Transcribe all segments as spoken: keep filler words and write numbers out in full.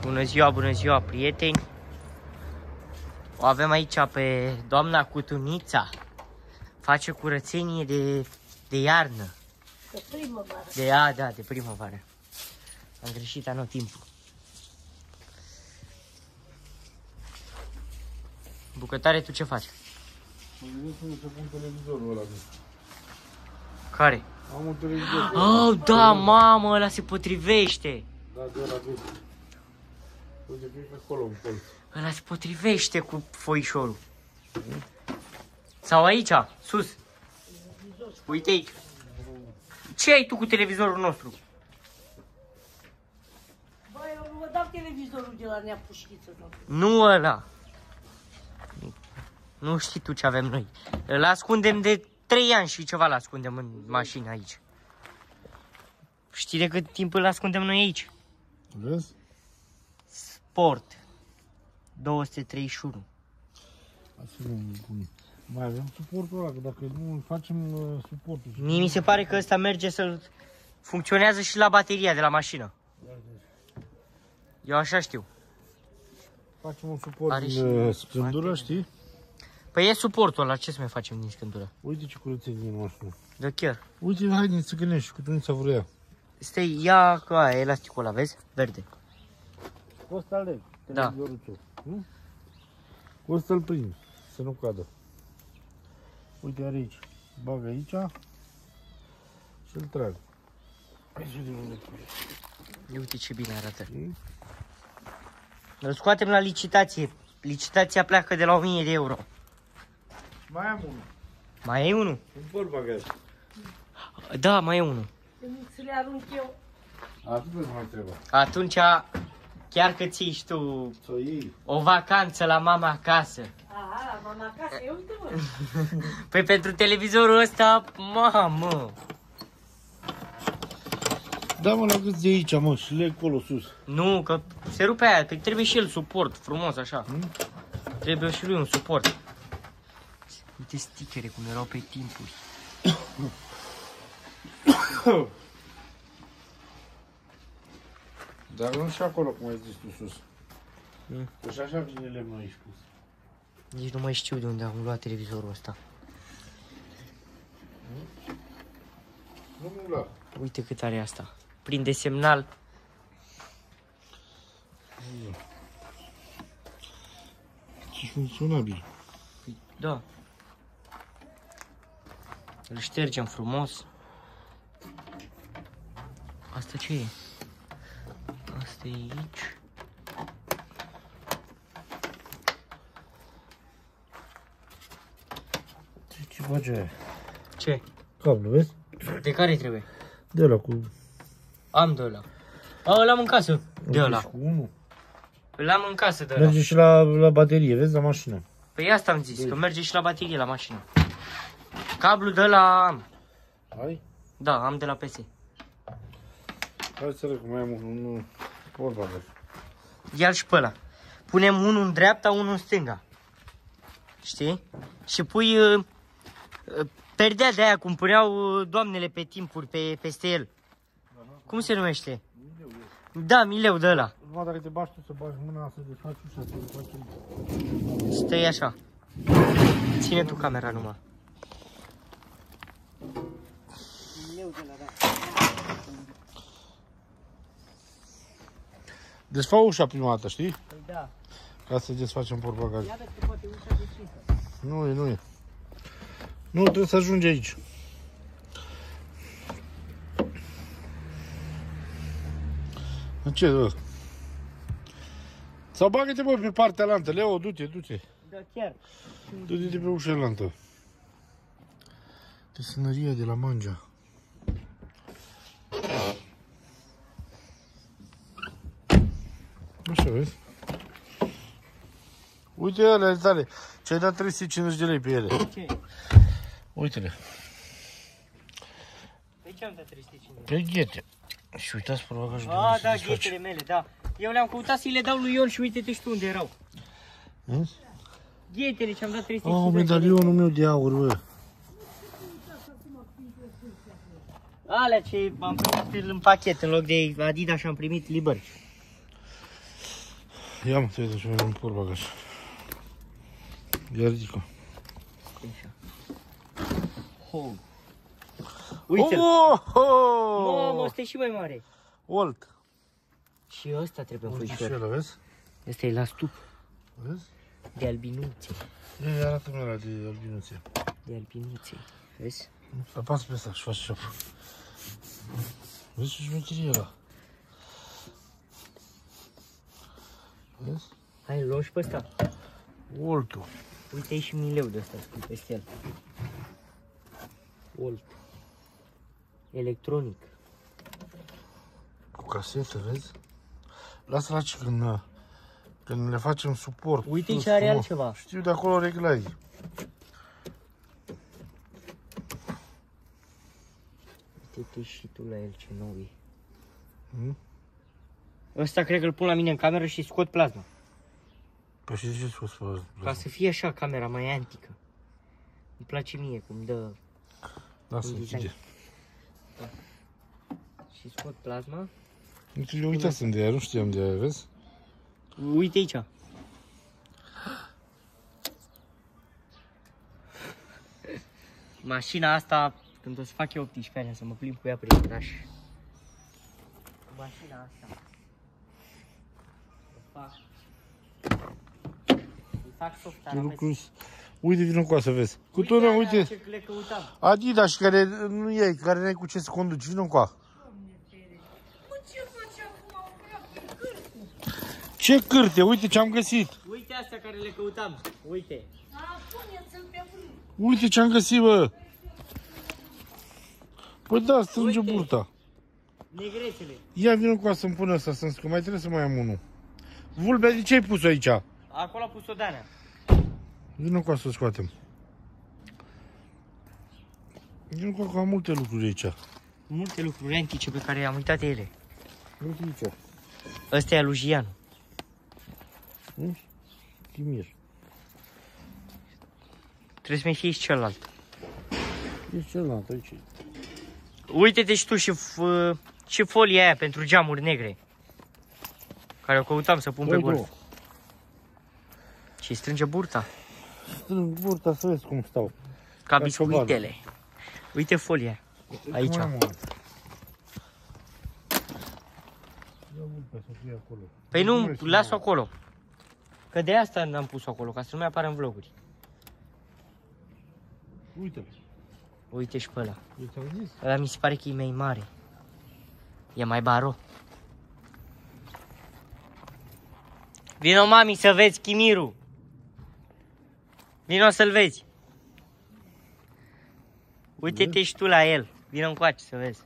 Bună ziua, bună ziua, prieteni! O avem aici pe doamna Cutunița. Face curățenie de, de iarnă. De primăvară. De, a, da, de primăvară. Am greșit anotimpul. Bucătare, tu ce faci? Mă gândesc să pun televizorul ăla. Care? Am un televizor. Oh, da, mamă, ăla se potrivește. Da, de ăla vezi. Uite, cred că acolo un colț. Ăla se potrivește cu foișorul. Sau aici, sus. Uite aici. Ce ai tu cu televizorul nostru? Băi, eu nu vă dau televizorul de la Neapușchiță. Nu ăla. Nu știi tu ce avem noi. Îl ascundem de trei ani și ceva, îl ascundem în mașină aici. Știi de cât timp îl ascundem noi aici? Vezi? Sport. două sute treizeci și unu. Asta nu e bun. Mai avem suportul ăla, că dacă nu facem uh, suportul... Mie mi se pare că ăsta merge să funcționează și la bateria de la mașină. Eu așa știu. Facem un suport Are din și uh, scândură, baterie. știi? Păi e suportul ăla, ce să mai facem din scândură? Uite ce curățenie e mașină. Da chiar. Uite, haide să gândești, cu Tunița vrea. Stai, ia că aia, elasticul ăla, vezi? Verde. Cu ăsta aleg, Da. televizorul tău. Nu? Cu ăsta îl prinzi, să nu cadă. Uite, are aici. Bag aici și îl trag. Hai să vedem unde pune. Uite ce bine arată. Știi? Îl scoatem la licitație. Licitația pleacă de la o mie de euro. Mai am unul. Mai e unul? Un portbagaj. Da, mai e unul. Să nu ți le arunc eu. Atât nu mai trebuie. Atunci, chiar că ții și tu Să o iei. o vacanță la mama acasă. Aha, mama acasă, eu uite mă. Păi pentru televizorul ăsta, mamă. Da, mă, la cât de aici, mă, și le acolo sus. Nu, că se rupe aia, că trebuie și el suport, frumos așa. Hmm? Trebuie și lui un suport. Uite stichere cum erau pe timpuri. Dar nu și acolo, cum ai zis tu sus. Hmm. Că și așa vine lemnul aici pus. Nici nu mai știu de unde am luat televizorul ăsta. Nu mă lua. Uite cât are asta. Prinde semnal. Și funcționabil. Da. Îl ștergem frumos. Asta ce e? Asta e aici. Ce face aia? Ce? Cablu, vezi? De care trebuie? De ăla cu... Am de ăla. A, ăla am în casă. De ăla. Cu unul. Îl am în casă de ăla. Merge și la, la baterie, vezi, la mașină. Păi asta am zis, că merge și la baterie la mașină. Cablu de ăla am. Hai? Da, am de la P S. Hai să rec, mai am unul, unul, portbagaj. Ia-l și pe ăla. Punem unul în dreapta, unul în stânga. Știi? Și pui uh, uh, perdea de aia, cum puneau uh, doamnele pe timpuri pe, peste el. Aha. Cum se numește? Mileu. Da, mileu de ăla. Numai dacă te bași tu să bagi mâna, să desfaci ușa, să desfaci... Stai așa. Ține tu camera numai. Desfă ușa prima dată, știi? Păi da. Ca să desfacem portbagaj. Ia vezi că poate ușa deschisă. Nu e, nu e. Nu, trebuie să ajungi aici. Ce, bă? Sau bagă-te, bă, pe partea lantă. Leo, du-te, du-te. Da, chiar. Du-te de pe ușa lantă. Tesănăria de la Mangea. Așa, vezi? Uite alea tale. Ce-ai dat trei sute cincizeci de lei pe ele. Ce? Uite-le. Pe ce am dat trei sute cincizeci? Pe ghete. Și uitați portbagajul de Ah, unde se da, desface. ghetele mele, da. Eu le-am căutat să-i le dau lui Ion și uite-te și tu unde erau. Hmm? Ghetele ce-am dat trei sute Oh, cincizeci. medalionul meu de aur, bă. Alea ce am primit în pachet, în loc de Adidas și am primit liber. Ia mă, te uite și mai în porbagaj. Ia ridică. Oh. Uite-l! Oh, oh! Mamă, ăsta e și mai mare. Olt. Și ăsta trebuie în Uite și foișor. ăla, vezi? Ăsta e la stup. Vezi? De albinuțe. Ia, arată-mi ăla de albinuțe. De albinuțe. Vezi? Apasă pe ăsta și faci așa. Vezi ce șmecherie ăla? Vezi? Hai, îl luăm și pe ăsta. Oltul. Uite, e și mileu de ăsta scris peste el. Olt. Electronic. Cu casetă, vezi? Lasă la ce când, când le facem suport. Uite ce are altceva. Știu de acolo reglai. Uite-te și tu la el ce nou e. Hmm? Ăsta cred că îl pun la mine în cameră și scot plasma. Păi și de ce ți-o spus? Ca să fie așa camera mai antică. Îmi place mie cum dă Lasă, un design. închide. Da. Și scot plasma. Uite, eu uitasem de ea, nu știam de ea, vezi? Uite aici. Mașina asta, când o să fac eu optsprezece ani, să mă plimb cu ea prin oraș. Mașina asta. O fac. Îi fac soft Lucruri. Uite, vină cu să vezi. Cu tu, uite. Ce le căutam. Adidas, care nu e, care n-ai cu ce să conduci, vină cu a. Ce cârte? Uite ce am găsit. Uite astea care le căutam. Uite. Uite ce am găsit, bă. Păi da, strânge Uite. burta. Negrețele. Ia vină cu a să-mi pun ăsta, să-mi că mai trebuie să mai am unul. Vulbea, de ce ai pus aici? Acolo a pus-o Danea. Vină cu a să o scoatem. Vină cu a că am multe lucruri aici. Multe lucruri antice pe care am uitat de ele. Uite aici. Ăsta e alujian. Chimir. Trebuie să mai fie și celălalt. E celălalt aici. Uite-te și tu și, și folia aia pentru geamuri negre. Care o căutam să pun pe golf. Și strânge burta. Strâng burta să vezi cum stau. Ca biscuitele. Uite folia. Aici. Păi nu, las-o acolo. Că de asta n-am pus-o acolo, ca să nu mai apară în vloguri. Uite. Uite și pe ăla. Uite, am zis. Ăla mi se pare că e mai mare. E mai baro. Vino, mami, să vezi chimirul. Vino să-l vezi. Uite-te și tu la el. Vino încoace să vezi.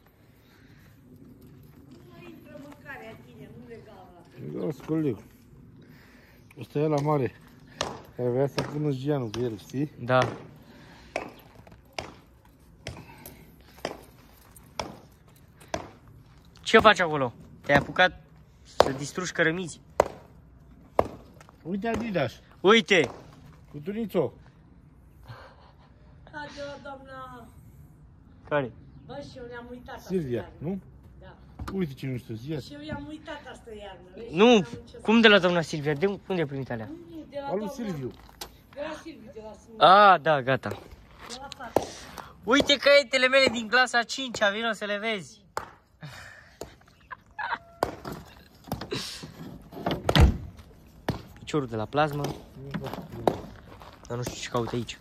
Da, coleg. Ăsta e la mare. Care vrea să pună Gianul cu el, știi? Da. Ce faci acolo? Te-ai apucat să distrugi cărămizi? Uite Adidas. Uite! Cu Tunițo. Adio, doamna. Care? Bă, și eu ne-am uitat Silvia, asta nu? Da. Uite ce nu știu, zi. Și eu i-am uitat asta iarnă. Vezi? Nu, N-am ce să- cum de la doamna Silvia? De unde ai primit alea? Nu, de la Al lui doamna- Silviu. De la Silviu, de la Silviu. A, da, gata. De la fată. Uite caietele mele din clasa a cincea, vino să le vezi. Piciorul de la plasmă. Dar nu știu ce caut aici.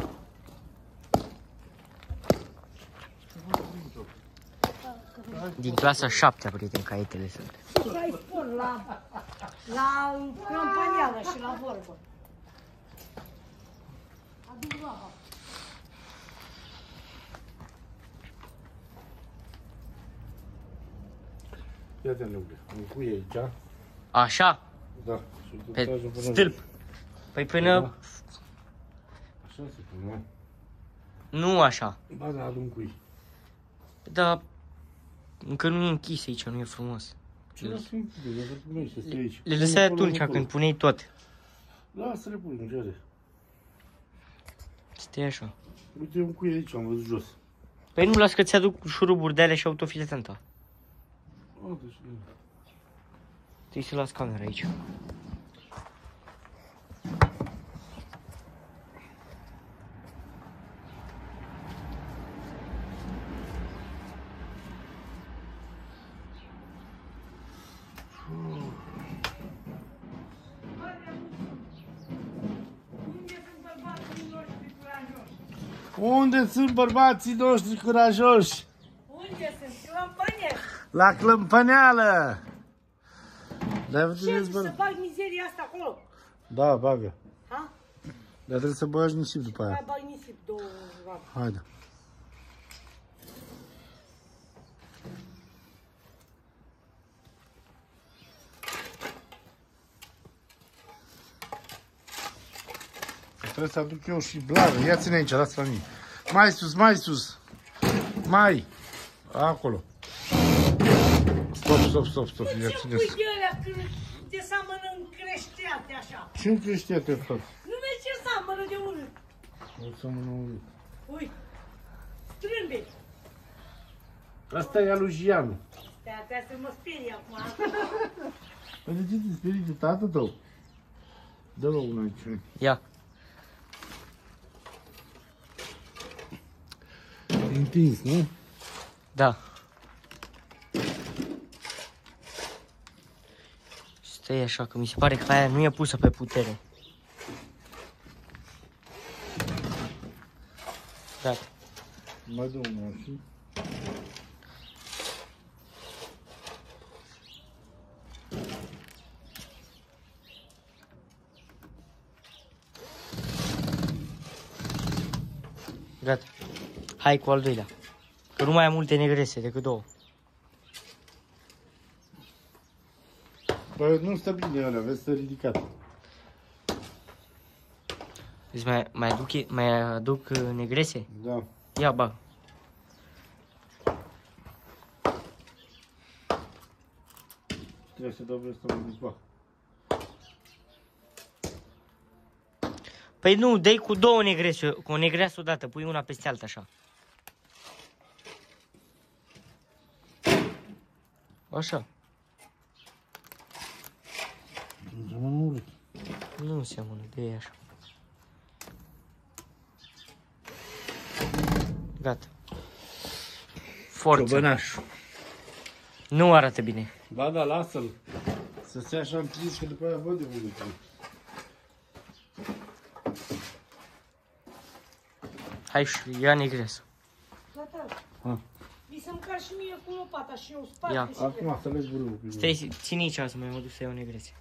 Din clasa a șaptea, prieten, caietele sunt. Ai spor la, la campanială și la vorbă. Adu apa. Ia-te în lungă. Îmi pui aici. Așa? Da. Și Pe tragi până stâlp. jos. Păi până... Așa se pune, Nu așa. Ba da, adu-mi cui. Dar încă nu e închis aici, nu e frumos. Ce lasă în pui? Le punești, să stai aici. Le lăsai atunci când puneai tot. Lasă, le pui, nu ce are. Stai așa. Uite un cui aici, am văzut jos. Păi nu las că ți-aduc șuruburi de alea și autofiletanta. Uite și Trebuie să las camera aici. Unde sunt bărbații noștri curajoși? Unde sunt? Clămpăne? La Clămpăneală! Dar Ce, să bag mizeria asta acolo? Da, bagă. Ha? Dar trebuie să bagi nisip după aia. Mai bag nisip, două vape. Haide. Trebuie să aduc eu și blară. Ia ține aici, lasă la mine. Mai sus, mai sus. Mai. Acolo. Stop, stop, stop, stop. Ia Ce ține. pui de alea când te seamănă în creșteate așa? Ce creșteate, frate? Nu vezi ce seamănă de urât? O să mă urât. Ui, strâmbe. Asta e alujianul. Stai, stai să mă sperii acum. Păi de ce te sperii de tatăl tău? Dă-l una aici. Ia. E întins, nu? Da. Stai așa, că mi se pare că aia nu e pusă pe putere. Gata. Mai dă una și... Gata. Hai cu al doilea. Că nu mai am multe negrese decât două. Păi nu stă bine alea, vezi, stă ridicat. Deci mai, mai, aduc, mai aduc uh, negrese? Da. Ia, bag. Trebuie să dau ăsta mai mic. Păi nu, dai cu două negrese, cu o negreasă odată, pui una peste alta așa. Așa. Nu seamănă, de așa. Gata. Forță. Ciobănașul. Nu arată bine. Ba da, lasă-l. Să se așa întins, că după aia văd de unde trebuie. Hai și ia negresă. Gata. Ha. Mi să-mi car și mie cu lopata și eu spart. Ia. Acum să legi brâul. Stai, ține aici să mai mă duc să iau negrese.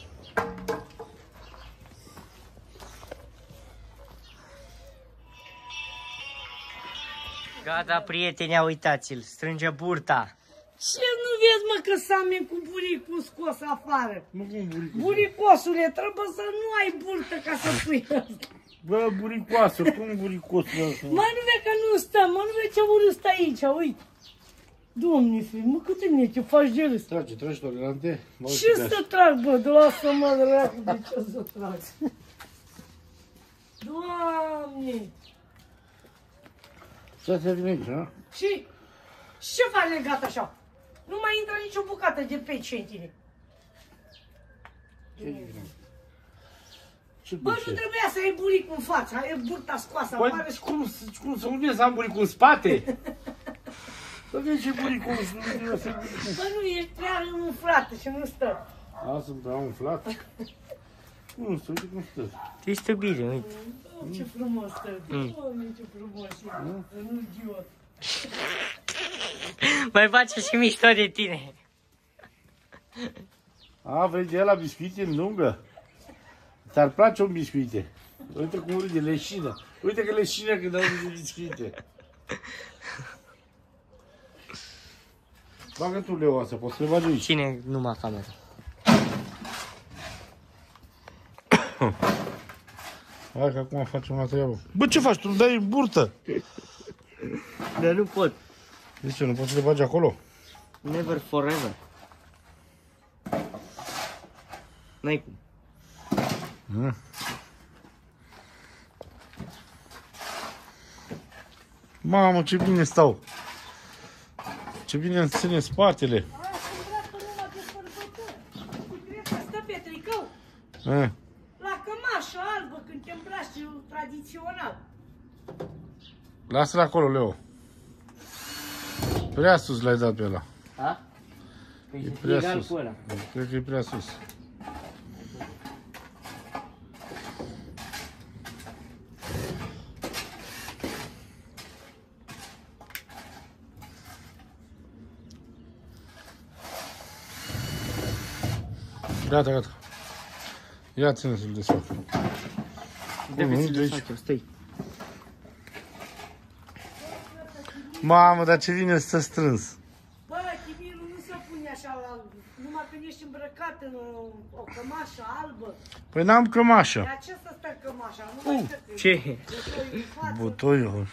Gata, prieteni, uitați-l, strânge burta. Ce nu vezi, mă, că Sami cu buricul scos afară? Nu cum buricul. Buricosule, trebuie să nu ai burtă ca să pui ăsta. Bă, buricoasă, cum buricosul ăsta? Mă, nu vezi că nu stă, mă, nu vezi ce urât stă aici, uite. Doamne, fi, mă, câte mine, ce faci de râs? Trage, tragi tolerante. Ce să trag, bă, de lasă-mă, dracu, de ce să trag? Doamne! Să se vine aici, nu? Și ce faci legat așa? Nu mai intră nicio bucată de pește în tine. Ce vine? Ce Bă, nu pește? trebuia să ai buricul în față, ai burta scoasă afară Păi, și... cum, cum să unde să am buricul în spate? Să vezi ce buricul, să nu trebuie să ai buricul. Bă, nu, ești prea umflată și nu stă. A, sunt prea umflat? Nu, să uite cum stă. Te stă bine, uite. Oh, ce frumos stă, Mm. Doamne, ce frumos e, nu idiot. Mai face și mișto de tine. A, vrei de la biscuite în lungă? Ți-ar place un biscuite? Uite cum râde, leșină. Uite că leșină când auzi de biscuite. Bagă tu leoasă, poți să le bagi aici. Ține numai camera. Hai că acum facem la treabă. Bă, ce faci? Tu îmi dai în burtă. Dar nu pot. De ce, nu poți să le bagi acolo? Never forever. N-ai cum. Mm. Mamă, ce bine stau. Ce bine îmi ține spatele. Eh. La cămașă albă, când te îmbraci tradițional. Lasă-l acolo, Leo. Prea sus l-ai dat pe ăla. A? Păi E e prea egal sus. cu ăla. Cred că e prea sus. Gata, gata. Ia ține să-l desfac. Trebuie să de le aici. fac eu, stai. Mamă, dar ce vine să strâns. Bă, chimirul nu se pune așa, la, numai când ești îmbrăcat în o, o cămașă albă. Păi n-am cămașă. De aceea să stă cămașa, nu mai stă că Ce? butoiul în față. Butoiul.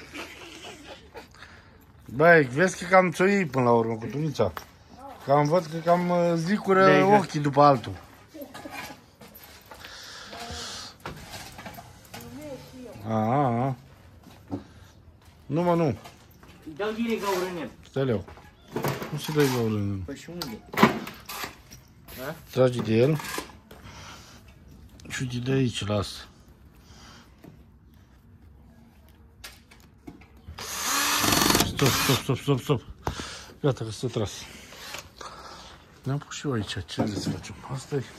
Băi, vezi că cam ți-o iei până la urmă cu tunița. Cam văd că cam uh, zicură Da, exact. ochii după altul. A, a, a. Nu, mă, nu. Îi dau direct gaură în el. Stai, Leo. Nu se dai gaură în el. Păi și unde? Tragi de el. Și uite de aici, lasă. Stop, stop, stop, stop, stop. Gata, că s-a tras. Ne-am pus și eu aici. Ce vreți să facem? Asta e.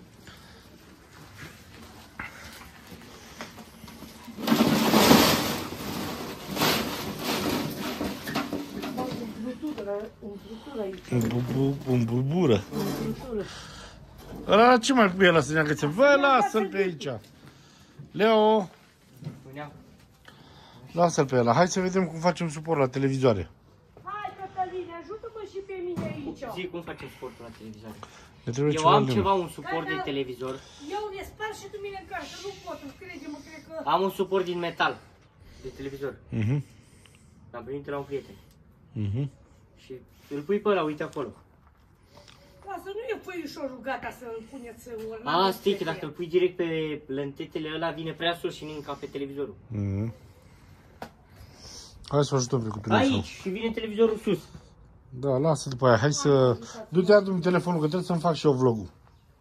Umplutură aici, Un bubu, un bulbură. umplutură. Ăla ce mai pui ăla să ne agățe? Bă, lasă-l pe aici. Leo, Puneam. lasă-l pe ăla. Hai să vedem cum facem suport la televizoare. Hai, Cătăline, ajută-mă și pe mine aici. Zi cum facem sportul la televizoare. Ne trebuie Eu ceva am lemn. ceva, un suport de televizor. Eu le spar și tu mine încarc, că nu pot, crede-mă, cred că... Am un suport din metal de televizor. Mhm, L-am primit de la un prieten. mhm. Și îl pui pe ăla, uite acolo. Lasă, nu e puiușorul gata să-l puneți ori. A, stai, că dacă îl pui direct pe lentetele ăla, vine prea sus și nu ca pe televizorul. Mhm. Hai să o ajutăm pe cu tunița. Aici, și vine televizorul sus. Da, lasă după aia. Hai să... Du-te, adu-mi telefonul, că trebuie să-mi fac și eu vlogul.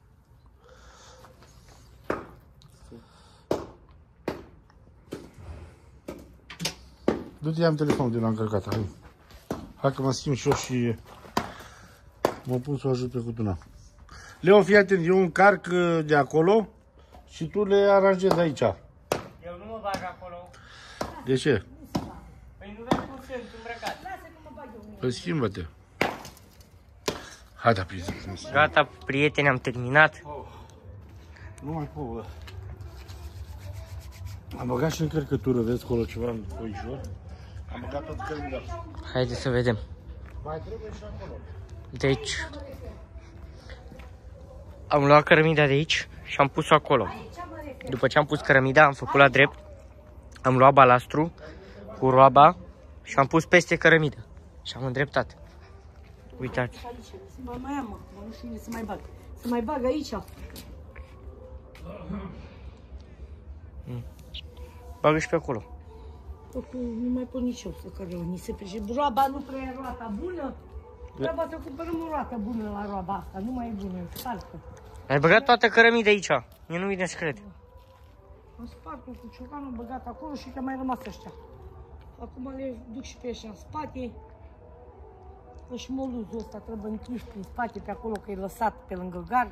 Du-te, ia-mi telefonul de la încărcat. Hai. Hai că mă schimb și eu și mă pun să o ajut pe cutuna. Leo, fii atent, eu încarc uh, de acolo și tu le aranjezi aici. Eu nu mă bag acolo. De ce? Păi nu vezi cum sunt îmbrăcat. Lasă că mă bag eu. Păi schimbă-te. Hai, da, prieten. Gata, prieteni, am terminat. Nu mai pot, bă. Am băgat și încărcătură, vezi acolo ceva în foișor. Am băgat tot cărmida. Haideți să vedem. Mai trebuie și acolo. Deci, am luat cărămida de aici și am pus-o acolo. După ce am pus cărămida, am făcut la drept. Am luat balastru cu roaba și am pus peste cărămidă. Și am îndreptat. Uitați. Aici, să mai mai am, mă, nu știu unde să mai bag. Să mai bag aici. Bagă și pe acolo. Oricum, nu mai pot nici eu să care o nisip. Și roaba nu prea e roata bună. Trebuie să cumpărăm o roată bună la roaba asta. Nu mai e bună, e spartă. Ai băgat toată cărămida aici. Eu nu vine să cred. Am spart-o cu ciocanul băgat acolo și că mai rămas ăștia. Acum le duc și pe ăștia în spate. Și moluzul ăsta trebuie închis prin spate pe acolo, că e lăsat pe lângă gard.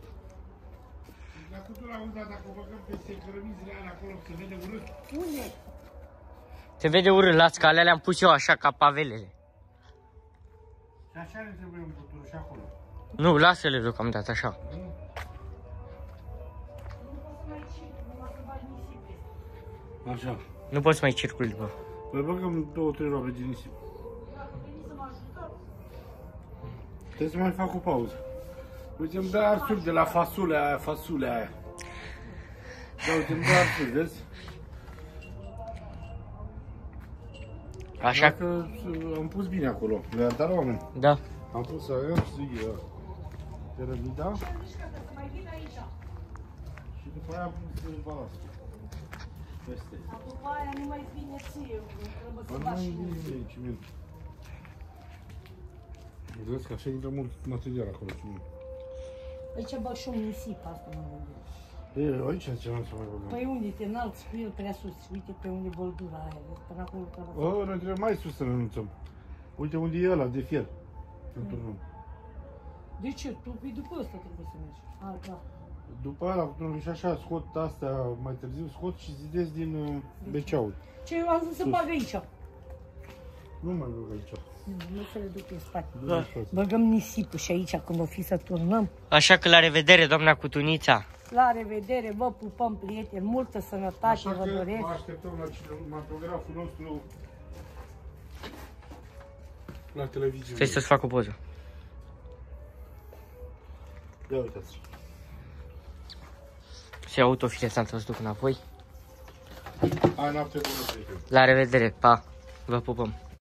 Dacă tu la un dat, dacă o băgăm peste cărămizile alea acolo, se vede urât. Unde? Se vede urât, las că alea le-am pus eu așa ca pavelele. Și așa ne trebuie un putur și acolo. Nu, lasă-le deocamdată așa. Așa. Nu poți mai circuli, bă. Păi băgăm două, trei robe din nisip. Trebuie să mai fac o pauză. Uite, îmi dă arsuri de la fasulea aia, fasulea aia. Da, uite, îmi dă arsuri, vezi? Așa? Dacă am pus bine acolo, le-a dat la oameni. Da. Am pus aia, zi, cărămida. Și după aia am pus balastul. Peste. După aia nu mai vine ție, trebuie Bă, să nu faci mai și vine nimeni, ciment. Vezi că așa intră mult material acolo, ciment. Aici bag și un nisip, asta mă gândesc. E, aici ce nu să mai băgăm. Păi unde te înalți cu el prea sus, uite pe unde e băldura aia, vezi, până acolo trebuie să... O, ne trebuie mai sus să ne anunțăm. Uite unde e ăla de fier. Să turnăm. De ce? Tu păi după ăsta trebuie să mergi. A, da. După ăla, și așa scot astea mai târziu, scot și zidesc din uh, beceaul. Ce eu am zis să bag aici. Nu mai băg aici. Nu să le duc în spate. Da. Băgăm nisipul și aici când o fi să turnăm. Așa că la revedere, doamna Cutunița. La revedere, vă pupăm, prieteni, multă sănătate Așa vă că doresc. mă așteptăm la cinematograful nostru la televiziune. Stai să-ți fac o poză. Ia uitați. Se autofilețant să-ți duc înapoi. Hai, noapte bună, prieteni. La revedere, pa! Vă pupăm!